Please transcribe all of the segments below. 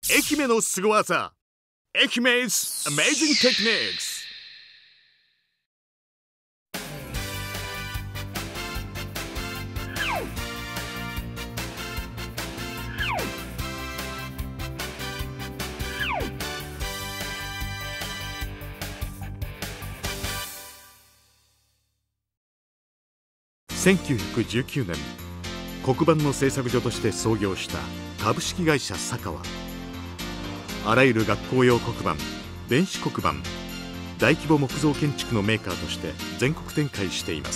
愛媛のスゴ技、愛媛 is Amazing Techniques。1919年、黒板の製作所として創業した株式会社佐川。あらゆる学校用黒板、電子黒板、大規模木造建築のメーカーとして全国展開しています。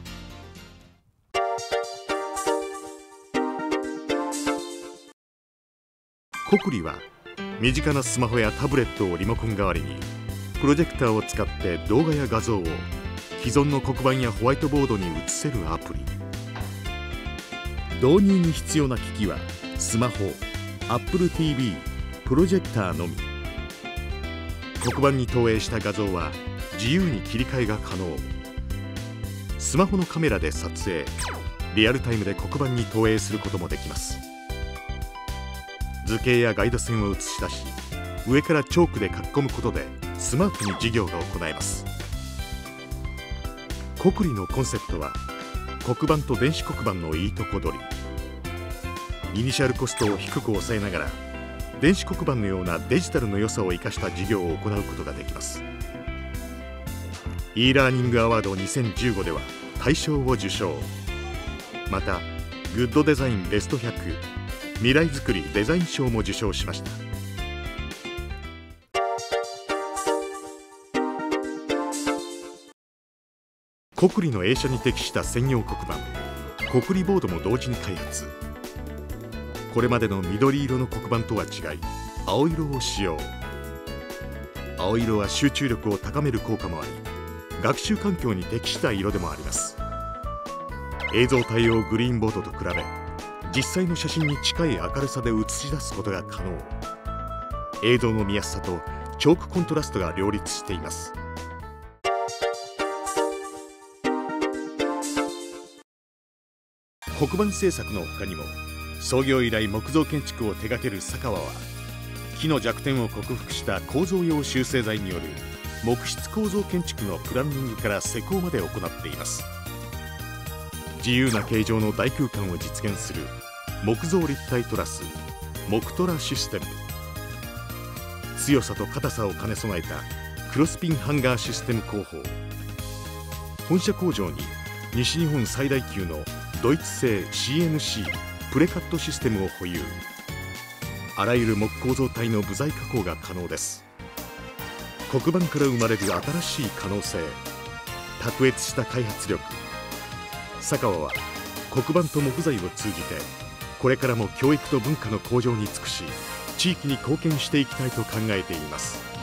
コクリは身近なスマホやタブレットをリモコン代わりにプロジェクターを使って動画や画像を既存の黒板やホワイトボードに映せるアプリ。導入に必要な機器はスマホ、Apple TV、プロジェクターのみ。黒板に投影した画像は自由に切り替えが可能。スマホのカメラで撮影、リアルタイムで黒板に投影することもできます。図形やガイド線を映し出し、上からチョークで書き込むことでスマートに授業が行えます。コクリのコンセプトは黒板と電子黒板のいいとこ取り。イニシャルコストを低く抑えながら電子黒板のようなデジタルの良さを生かした授業を行うことができます。 e ラーニングアワード2015では大賞を受賞。またグッドデザインベスト100未来づくりデザイン賞も受賞しました。コクリの映写に適した専用黒板、コクリボードも同時に開発。これまでの緑色の黒板とは違い、青色を使用。青色は集中力を高める効果もあり、学習環境に適した色でもあります。映像対応グリーンボードと比べ、実際の写真に近い明るさで映し出すことが可能。映像の見やすさとチョークコントラストが両立しています。黒板製作の他にも創業以来木造建築を手掛ける佐川は、木の弱点を克服した構造用集成材による木質構造建築のプランニングから施工まで行っています。自由な形状の大空間を実現する木造立体トラス、木トラシステム。強さと硬さを兼ね備えたクロスピンハンガーシステム工法。本社工場に西日本最大級のドイツ製 CNC プレカットシステムを保有。あらゆる木構造体の部材加工が可能です。黒板から生まれる新しい可能性、卓越した開発力。佐川は黒板と木材を通じてこれからも教育と文化の向上に尽くし、地域に貢献していきたいと考えています。